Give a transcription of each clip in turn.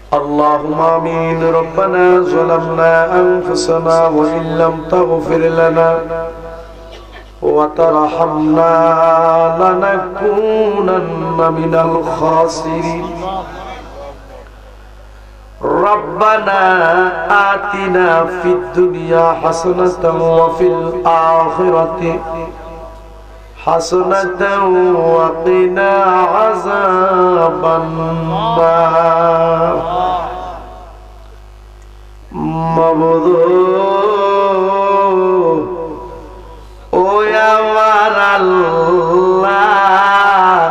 اللهم آمين ربنا ظلمنا أنفسنا وإن لم تغفر لنا وترحمنا لنكونن من الخاسرين ربنا آتنا في الدنيا حسنة وفي الآخرة حسنة وقنا عذاب النار مبذور ও আমার আল্লাহ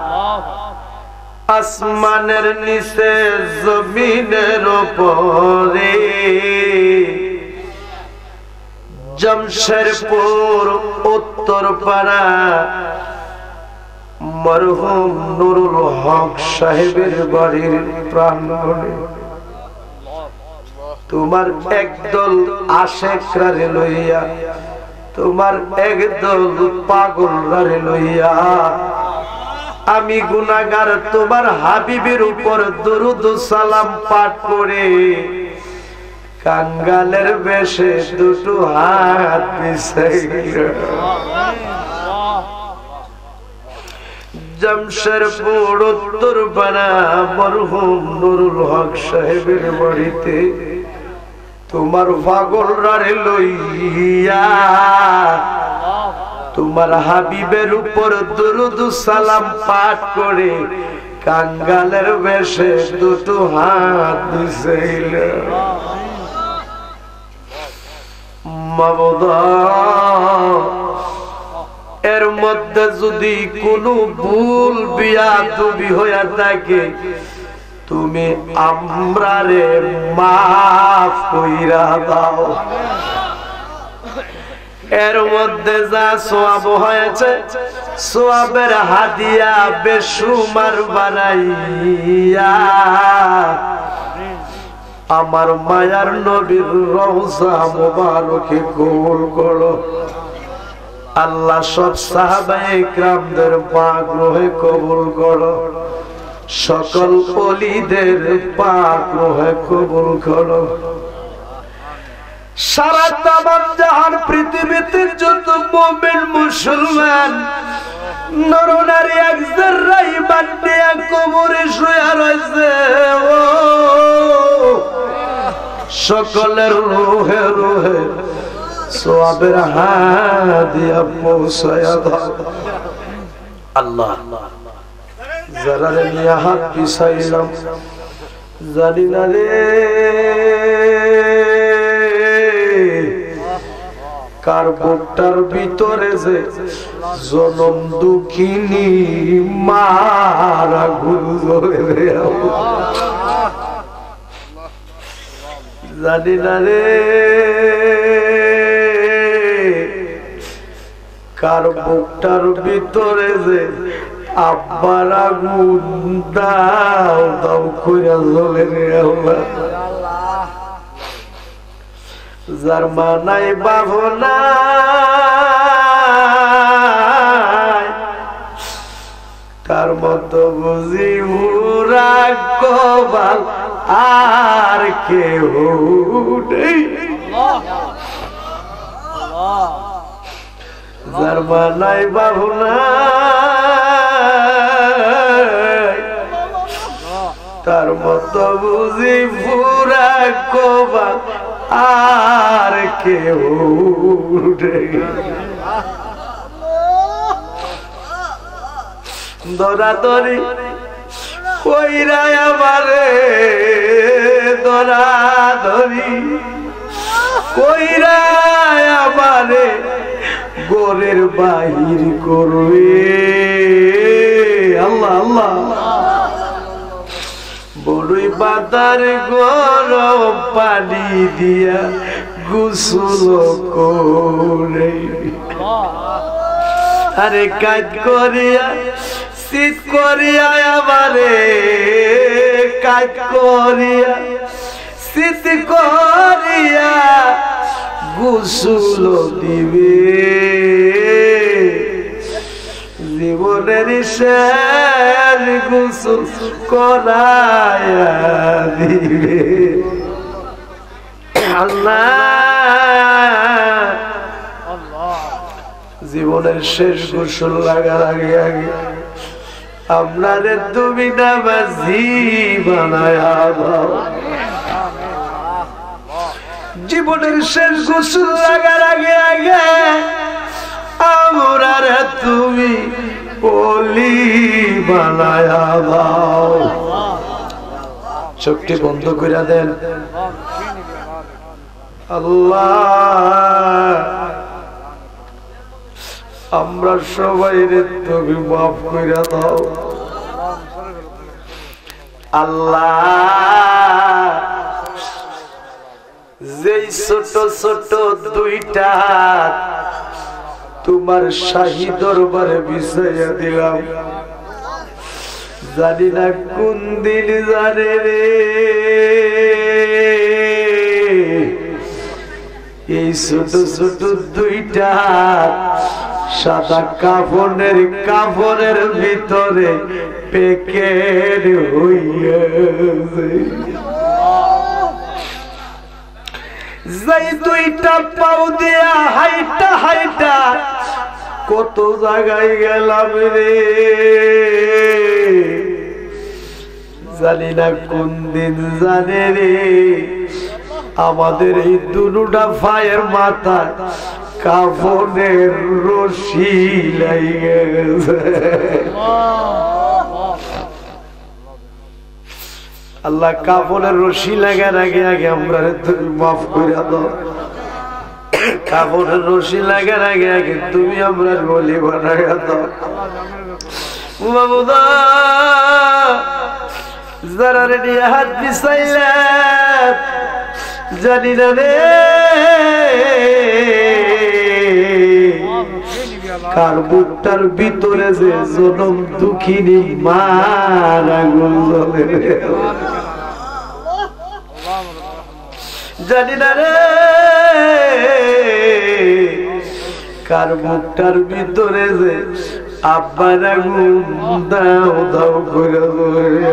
আসমানের নিচে জমিনের উপরে জমশেরপুর উত্তরপাড়া মরহুম নুরুল হক সাহেবের বাড়ির প্রাঙ্গণে তোমার একদল আশেকরা লইয়া তোমার একদল পাগলরা লইয়া আমি গুনাহগার তোমার হাবিবের উপর দরুদ ও সালাম পাঠ করে কাঙ্গালের বেশে দুটো হাত মিশাইয়া জমশেরপুর উত্তরপাড়া মরহুম নুরুল হক সাহেবের বাড়িতে তোমার পাগলরা লইয়া তোমার হাবিবের উপর দরুদ ও সালাম পাঠ করে কাঙ্গালের বেশে দুটো হাত মিশাইলা মাবুদা এর মধ্যে যদি কোনো ভুল বিয়াদবি হইয়া থাকে তুমি আমরারে মাফ কইরা দাও এর মধ্যে যা সওয়াব হয়েছে সওয়াবের হাদিয়া বেশুমার বানাইয়া আমার মায়ার নবীর রওজা মুবারকে কবুল করো আল্লাহ সব সাহাবায়ে কিরামদের পাক রূহে কবুল করো সকল ওলিদের পাক রূহে কবুল করো সারা তামাম জাহান পৃথিবীতে যত মুমিন মুসলমান নরনারী এক যারা ঈমান নিয়ে কবরে শুয়ে রয়েছে ও সকলের রূহে রূহে সওয়াবের হাদিয়া পৌঁছায়া দাও আল্লাহ যারা নিয়ে হাত পিছাইলাম জানি না রে কার বুকটার ভিতরে যে জনম দুঃখিনী মারা গুজরে রে জানি না রে কার বুকটার ভিতরে যে আব্বার আগুন দাও দাও কইরা জ্বলে রে আল্লাহ যার মা নাই বাবা নাই তার মতো বুঝি মুরা কবাল আর কেউ নেই যার মা নাই বাবা নাই তার মতো বুঝি পুরা কবাল আর কেউ নেই দরাদরি কইরা আমারে দরাদরি কইরা আমারে গোরের বাহির করবে আল্লাহ আল্লাহ বড়ই বাতার গরম পানি দিয়া গোসল করে আরে কাজ করিয়া শীত করিয়া আমারে কাজ করিয়া শীত করিয়া গোসল দিবে জীবনের শেষ গোসল করায়া দিবে আল্লাহ। জীবনের শেষ গোসল লাগার আগে আগে আপনারে তুমি নামাজি বানায়া দাও। জীবনের শেষ গোসল লাগার আগে আগে আমরারে তুমি ওলি বানায়া দাও। চোখটি বন্ধ করে দেন। আল্লাহ আমরা সবাই তুমি মাফ করে দাও আল্লাহ। যেই ছোট ছোট দুইটা তোমার শাহী দরবারে বিছাইয়া দিলাম, জানি না কোন দিন জানে রে এই ছোট ছোট দুইটা সাদা কাফনের ভিতরে প্যাকেট হইয়াছে। যেই দুইটা পাও দিয়া হাইটা হাইটা কত জায়গায় গেলাম রে, জানি না কোন দিন জানে রে আমাদের এই দুটা পায়ের মাথা কাফনের রশি লাগে গেছে। আল্লাহ কাফনের রশি লাগার আগে আগে আমরা তুমি মাফ করে দাও। কাফনের রশি লাগার আগে আগে তুমি আমরা বলি বানাইয়া দাও বাবুদা। যারা রেডি হাত বিছাইলে জানি না রে কার বুকটার ভিতরে যে জনম দুঃখিনী মার আগুন জ্বলে, জানি না রে কার বুকটার ভিতরে যে আব্বার আগুন দাও দাও করে জ্বলে।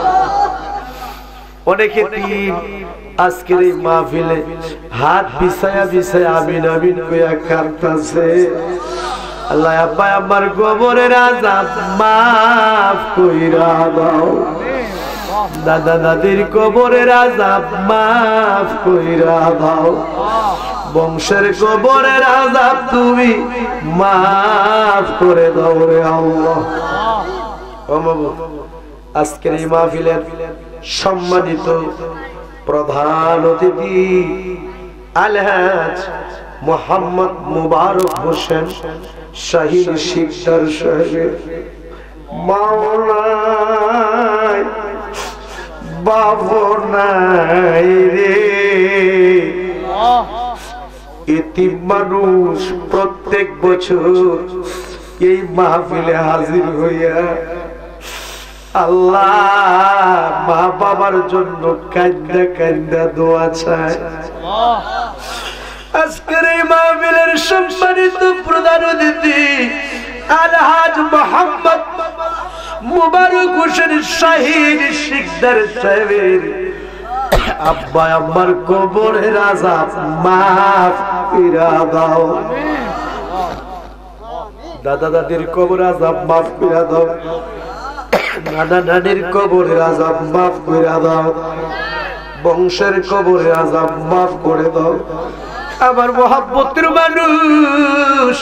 অনেকে আজকের এই মাহফিলে হাত বিছায়া বিছায়া আমিন আমিন কইয়া কাঁদতাছে। আল্লাহ আব্বা আমার কবরের আযাব মাফ কইরা দাও, দাদা দাদির কবরের আযাব মাফ কইরা দাও, বংশের কবরের আযাব তুমি মাফ করে দাও রে আল্লাহ। ও বাবা, আজকের এই মাহফিলের সম্মানিত প্রধান অতিথি আলহাজ মোহাম্মদ মুবারক হোসেন শাহীন শিকদার সাহেব মাওলাই বাবু নাই রে, এতিম মানুষ প্রত্যেক বছর এই মাহফিলে হাজির হইয়া আল্লাহ মা বাবার জন্য কান্দা কান্দা দোয়া চায়। আজকের এই মাহফিলের সম্মানিত প্রধান অতিথি আলহাজ মোহাম্মদ মুবারক হোসেন শাহীন শিকদার সাহেবের আব্বা আম্মার কবরের আযাব মাফ কইরা দাও, দাদা দাদির কবরের আযাব মাফ কইরা দাও, নানা নানির কবরের আযাব মাফ কইরা দাও, বংশের কবরের আযাব মাফ করে দাও। আমার মহব্বতের মানুষ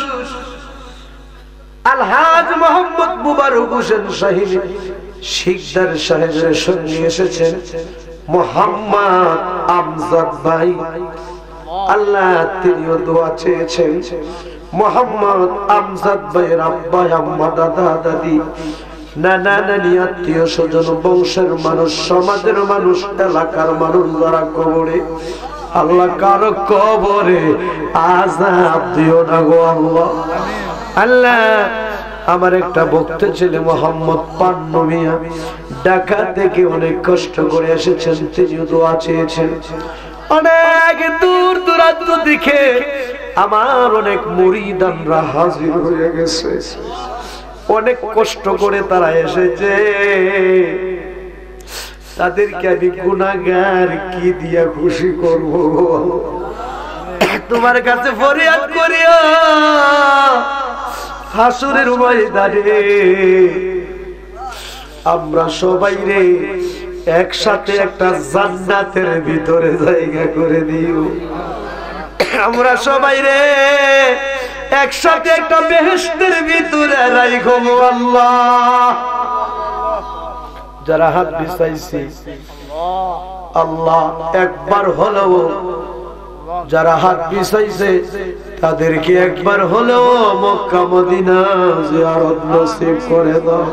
আলহাজ মোহাম্মদ মুবারক হোসেন শাহীন শিকদার সাহেবের সঙ্গে এসেছেন মোহাম্মদ আমজাদ ভাই। আল্লাহ তিনিও দোয়া চেয়েছেন মোহাম্মদ আমজাদ ভাইয়ের আব্বা আম্মা দাদা দাদি নানা নানি আত্মীয় স্বজন বংশের মানুষ সমাজের মানুষ এলাকার মানুষ যারা কবরে, আল্লাহ কারো কবরে আযাব দিও না গো আল্লাহ। আল্লাহ আমার একটা ভক্ত ছেলে মোহাম্মদ পান্নু মিয়া ঢাকা থেকে অনেক কষ্ট করে এসেছেন, তিনিও দোয়া চেয়েছেন। অনেক দূর দূরান্ত থেকে আমার অনেক মুরিদানরা হাজির হয়ে গেছে। অনেক কষ্ট করে তারা এসেছে, তাদেরকে আমি গুনাহগার কি দিয়া খুশি করব? তোমার কাছে ফরিয়াদ করিও হাসরের ময়দানে আমরা সবাই রে একসাথে একটা জান্নাতের ভিতরে জায়গা করে দিও। আমরা সবাই রে একসাথে একটা বেহেশতের ভিতরে রাখো আল্লাহ। যারা হাত বিছাইছি আল্লাহ একবার হলেও, যারা হাত বিছাইছে তাদেরকে একবার হলেও মক্কা মদিনা জিয়ারত নসিব করে দাও।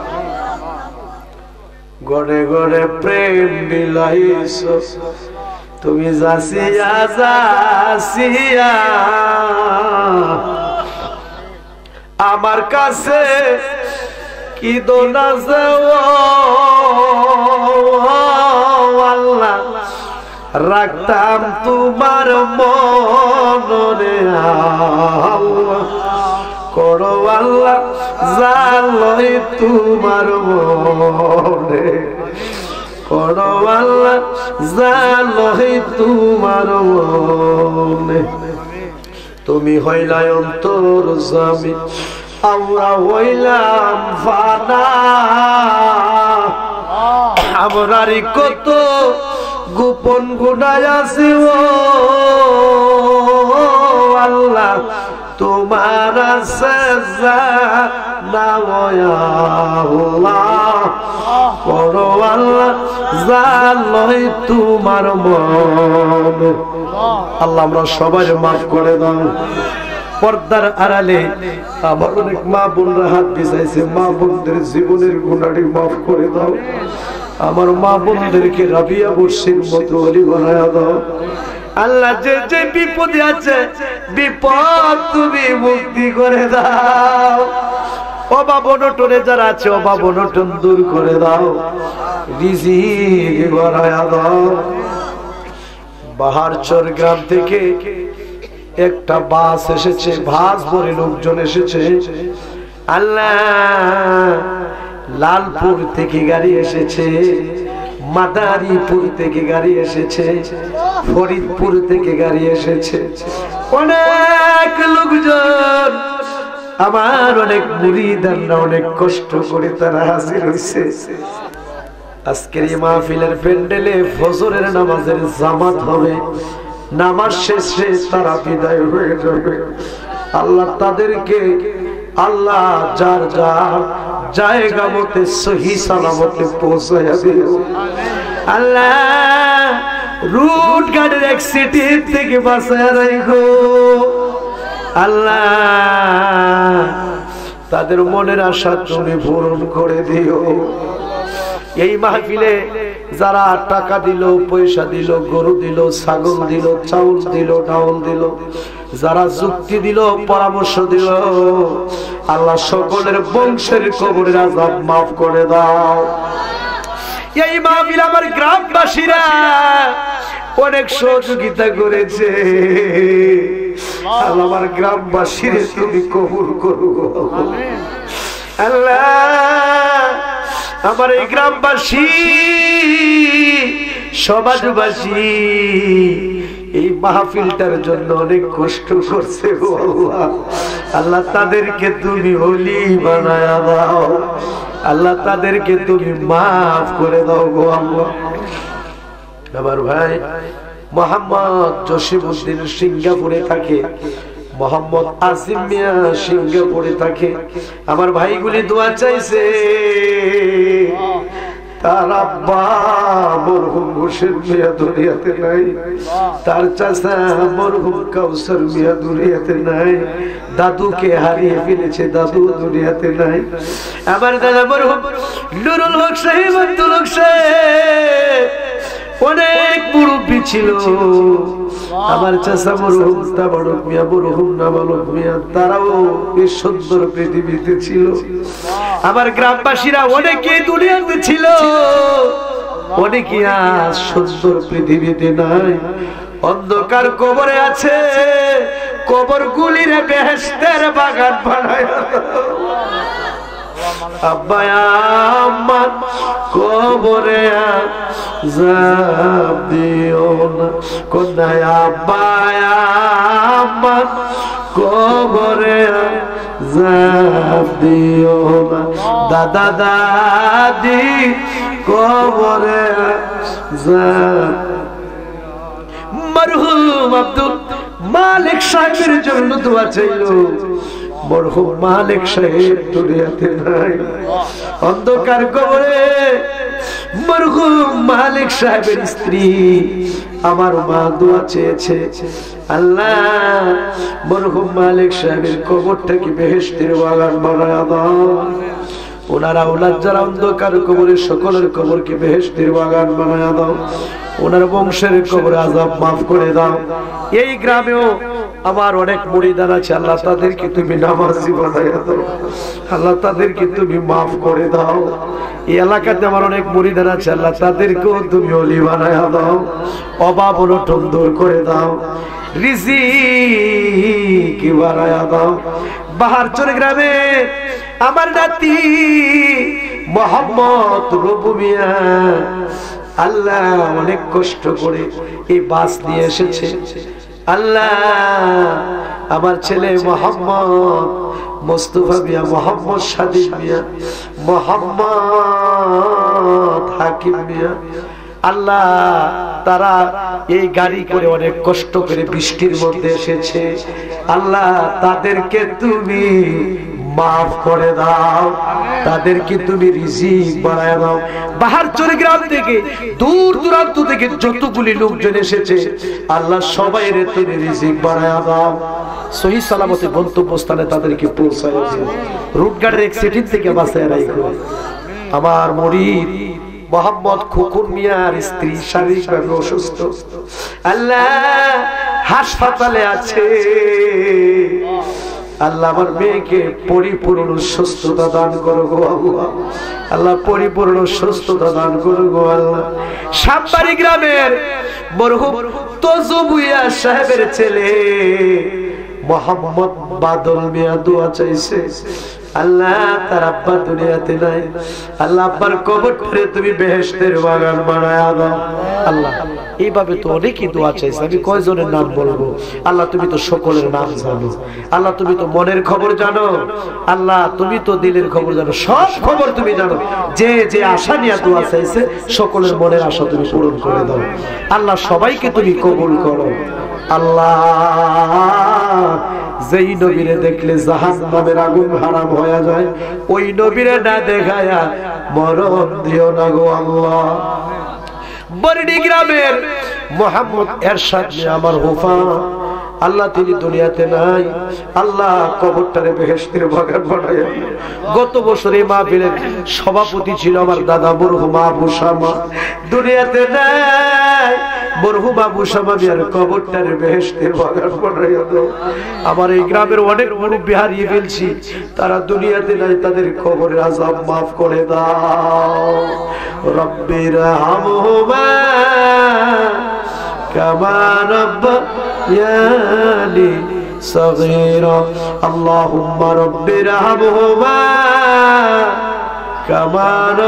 গড়ে গড়ে প্রেম বিলাইছো তুমি যাসিয়া যাসিয়া, আমার কাছে কি দোনা আল্লাহ রাখতাম তোমার মনে, আল্লাহ করো আল্লাহ জালই তোমার মনে, করো আল্লাহ জালই তোমার মনে। তুমি হইলাই অন্তর জামি, আমরা হইলাম ফানা, আমরারই কত গোপন গুনাহ আছে ও আল্লাহ তোমার করো আল্লাহ জালই তোমার মনে। আল্লাহ আমরা সবাই মাফ করে দাও। পর্দার আড়ালে আমার অনেক মা বোনরা হাত বিছাইছে, মা বোনদের জীবনের গুনাহটি মাফ করে দাও। আমার মা বোনদেরকে রাবিয়া বর্ষির মতো ওলি বানায়া দাও। আল্লাহ যে যে বিপদে আছে বিপদ তুমি মুক্তি করে দাও। অভাব অনটনে যারা আছে অভাব অনটন দূর করে দাও, রিজিক বাড়ায়া দাও। বাহারচর গ্রাম থেকে একটা বাস এসেছে, বাস ভরে লোকজন এসেছে। আল্লাহ লালপুর থেকে গাড়ি এসেছে, মাদারীপুর থেকে গাড়ি এসেছে, ফরিদপুর থেকে গাড়ি এসেছে। অনেক লোকজন, আমার অনেক মুরিদানরা অনেক কষ্ট করে তারা হাজির হয়েছে। আজকের এই মাহফিলের প্যান্ডেলে ফজরের নামাজের জামাত হবে, নামাজ শেষে তারা বিদায় হয়ে যাবে। আল্লাহ তাদেরকে আল্লাহ যার যার জায়গা মতে সহি সালামতে পৌঁছায়া দিও। আল্লাহ রুট গাড়ির অ্যাক্সিডেন্ট থেকে বাঁচায়া রাখো। আল্লাহ তাদের মনের আশা তুমি পূরণ করে দিও। এই মাহফিলে যারা টাকা দিল, পয়সা দিল, গরু দিল, ছাগল দিল, চাউল দিল, ডাউল দিল, যারা যুক্তি দিল, পরামর্শ দিল, আল্লাহ সকলের বংশের কবরের আযাব মাফ করে দাও। এই মাহফিল আমার গ্রামবাসীরা অনেক সহযোগিতা করেছে। আল্লাহ আমার গ্রামবাসীর তুমি কবুল করো আল্লাহ। আমার এই গ্রামবাসী, সমাজবাসী এই মাহফিলটার জন্য অনেক কষ্ট করছে গো আল্লাহ। আল্লাহ তাদেরকে তুমি ওলি বানায়া দাও। আল্লাহ তাদেরকে তুমি মাফ করে দাও গো আল্লাহ। আমার ভাই মোহাম্মদ জসিমউদ্দিন সিঙ্গাপুরে থাকে, মোহাম্মদ আসিম মিয়া সিঙ্গাপুরে থাকে। আমার ভাইগুলি দোয়া চাইছে, তার আব্বা মরহুম হোসেন মিয়া দুনিয়াতে নাই, তার চাচা মরহুম কাউসার মিয়া দুনিয়াতে নাই, দাদুকে হারিয়ে ফেলেছে, দাদু দুনিয়াতে নাই। আমার দাদা মরহুম নুরুল হক সাহেব, আব্দুল হক সাহেব অনেক মুরব্বী ছিল। আমার চাচা মরহুম তাবারক মিয়া, মরহুম নাবালক মিয়া, তারাও এই সুন্দর পৃথিবীতে ছিল। আমার গ্রামবাসীরা অনেকে দুনিয়াতে ছিল, অনেকে আজ সুন্দর পৃথিবীতে নাই, অন্ধকার কবরে আছে। কবর গুলিরে বেহেশতের বাগান বানায় আব্বা আম্মা কবরে আযাব দিও না, কোনায় আব্বা আম্মা কবরে আযাব দিও না, দাদা দাদি কবরে আযাব। মরহুম আব্দুল মালিক সাহেবের জন্য দোয়া চাইলো। মরহুম মালিক সাহেব দুনিয়াতে নাই, অন্ধকার কবরে। মরহুম মালিক সাহেবের স্ত্রী আমার মা দোয়া চেয়েছে, আল্লাহ মরহুম মালিক সাহেবের কবরটাকে বেহেশতের বাগান বানায়া দাও। ওনারা ওনার যারা অন্ধকার কবরের সকলের কবরকে বেহেশতের বাগান বানায়া দাও। ওনার বংশের কবরে আযাব মাফ করে দাও। এই গ্রামেও আমার অনেক মুরিদান আছে, আল্লাহ তাদেরকে তুমি নামাজি বানায়া দাও, আল্লাহ তাদেরকে তুমি মাফ করে দাও। এই এলাকাতে আমার অনেক মুরিদান আছে, আল্লাহ তাদেরকেও তুমি ওলি বানায়া দাও, অভাব অনটন দূর করে দাও, রিজিক বানায়া দাও। বাহারচর গ্রামে আমার নাতি মোহাম্মদ রবু মিয়া, আল্লাহ অনেক কষ্ট করে এই বাস নিয়ে এসেছে। আল্লাহ আমার ছেলে মোহাম্মদ মোস্তফা মিয়া, মোহাম্মদ সাদিক মিয়া, মোহাম্মদ হাকিম মিয়া, আল্লাহ তারা এই গাড়ি করে অনেক কষ্ট করে বৃষ্টির মধ্যে এসেছে। আল্লাহ তাদেরকে তুমি মাফ করে দাও, তাদেরকে তুমি রিজিক বাড়ায় দাও। বাহারচর গ্রাম থেকে দূর দূরান্ত থেকে যতগুলি লোকজন এসেছে, আল্লাহ সবাই রে তুমি রিজিক বাড়ায় দাও। সহি সালামতে গন্তব্যস্থানে তাদেরকে পৌঁছায় দিও। রুটগাড়ির অ্যাক্সিডেন্ট থেকে বাঁচায় রাখো। আমার মুরিদ মোহাম্মদ খুকুন মিয়ার স্ত্রী শারীরিকভাবে অসুস্থ, আল্লাহ হাসপাতালে আছে। আল্লাহ আমার মেয়েকে পরিপূর্ণ সুস্থতা দান করো গো আল্লাহ, আল্লাহ পরিপূর্ণ সুস্থতা দান করো গো আল্লাহ। সাববাড়ি গ্রামের মরহুম তজুবুয়া সাহেবের ছেলে মোহাম্মদ বাদল মিয়া দোয়া চাইছে, আল্লাহ তার আব্বা দুনিয়াতে নাই, আল্লাহ আব্বার কবরটারে তুমি বেহেশতের বাগান বানায়া দাও। আল্লাহ এইভাবে তো অনেকই দোয়া চাইছে, আমি কয়জনের নাম বলবো? আল্লাহ তুমি তো সকলের নাম জানো, আল্লাহ তুমি তো মনের খবর জানো, আল্লাহ তুমি তো দিলের খবর জানো, সব খবর তুমি জানো। যে যে আশা নিয়ে দোয়া চাইছে সকলের মনের আশা তুমি পূরণ করে দাও। আল্লাহ সবাইকে তুমি কবুল করো। আল্লাহ যেই নবীরে দেখলে জাহান্নামের আগুন হারাম হয়ে যায়, ওই নবীরে না দেখায়া মরণ দিও না গো আল্লাহ। বরডি গ্রামের মোহাম্মদ এরশাদ আমার হুফা, আল্লাহ তিনি দুনিয়াতে নাই, আল্লাহ কবরটারে বেহেশতের বাগান বানায়া। গত বছর এই মাহফিলের সভাপতি ছিল আমার দাদা মরহুম আবু শামা, দুনিয়াতে নাই। মরহুম আবু শামা মিয়ার কবরটারে বেহেশতের বাগান বানায়া দাও। আমার এই গ্রামের অনেক মুরব্বি হারিয়ে ফেলছি, তারা দুনিয়াতে নাই, তাদের কবরের আযাব মাফ করে দাও। রব্বির হামহুমা কামা রাব্বায়ানি সগীরা, আল্লাহুম্মা রব্বির হামহুমা কামা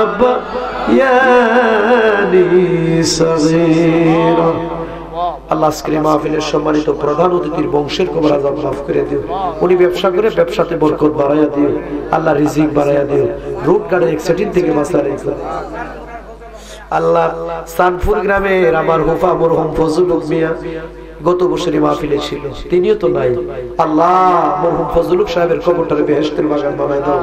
রাব্বায়ানি সগীরা। আল্লাহ আজকের মাহফিলের সম্মানিত প্রধান অতিথির বংশের কবর আযাব মাফ করে দিও। উনি ব্যবসা করে ব্যবসাতে বরকত বাড়াইয়া দিও, আল্লাহ রিজিক বাড়াইয়া দিও। রোড গাড়ি অ্যাক্সিডেন্ট থেকে বাঁচায় রেখো আল্লাহ। সানপুর গ্রামের আমার হুফা মরহুম ফজলুল হক মিয়া গত বছরই মাহফিলে ছিল, তিনিও তো নাই। আল্লাহ মরহুম ফজলুল হক সাহেবের কবরটারে বেহেশতের বাগান বানায় দাও।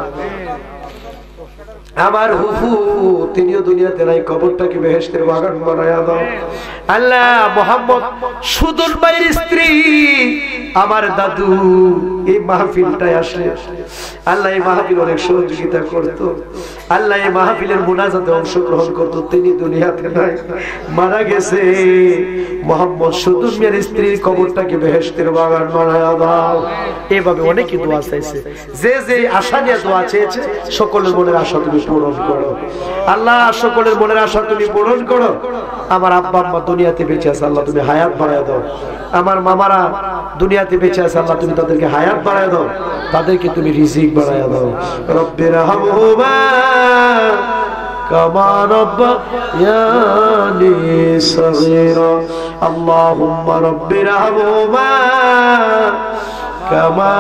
আমার হুফু তিনিও দুনিয়াতে নাই, কবরটাকে বেহেশতের বাগান বানায়া দাও। আল্লাহ মোহাম্মদ সুদন ভাইয়ের স্ত্রী আমার দাদু এই মাহফিলটায় আসলে, আল্লাহ এই মাহফিল অনেক সহযোগিতা করতো, আল্লাহ এই মাহফিলের মুনাজাতে অংশগ্রহণ করতো, তিনি দুনিয়াতে নাই, মারা গেছে। মোহাম্মদ সুদন মিয়ার স্ত্রীর কবরটাকে বেহেশতের বাগান বানায়া দাও। এভাবে অনেকে দোয়া চাইছে, যে যে আশা নিয়ে দোয়া চেয়েছে সকলের মনের আশা তুমি পূরণ করো আল্লাহ, সকলের মনের আশা তুমি পূরণ করো। আমার আব্বা আম্মা দুনিয়াতে বেঁচে আছে, আল্লাহ তুমি হায়াত বাড়ায় দাও। আমার মামারা দুনিয়াতে বেঁচে আছে, আল্লাহ তুমি তাদেরকে হায়াত বাড়ায় দাও, তাদেরকে তুমি রিজিক বাড়ায় দাও। রব্বির হামহুমা কামা রাব্বায়ানি সগীরা। আল্লাহুম্মা রব্বির হামহুমা কামা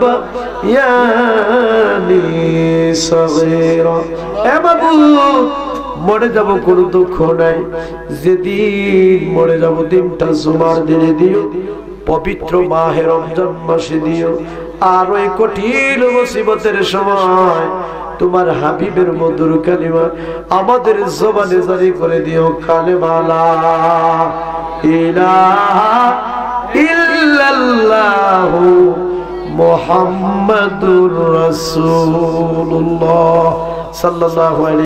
রাব্বায়ানি সগীরা। এ মাবুদ, মরে যাব কোনো দুঃখ নাই, যেদিন মরে যাব দিনটা জুমার দিনে দিও, পবিত্র মাহে রমজান মাসে দিও। আর ওই কঠিন মুসিবতের সময় তোমার হাবিবের মধুর কালিমা আমাদের জবানে জারি করে দিও, কালেমা লা ইলাহা ইল্লাল্লাহু মুহাম্মাদুর রাসূলুল্লাহ সাল্লাল্লাহু আলাইহি